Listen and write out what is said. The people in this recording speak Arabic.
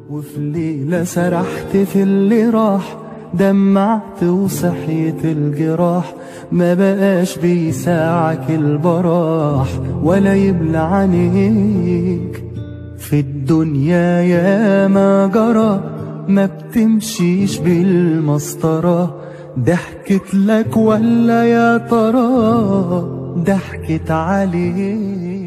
وفي ليلة سرحت في اللي راح، دمعت وصحيت الجراح، ما بقاش بيساعك البراح ولا يبلى عينيك. في الدنيا يا ما جرى، ما بتمشيش بالمسطرة، ضحكت لك ولا يا ترى ضحكت عليك.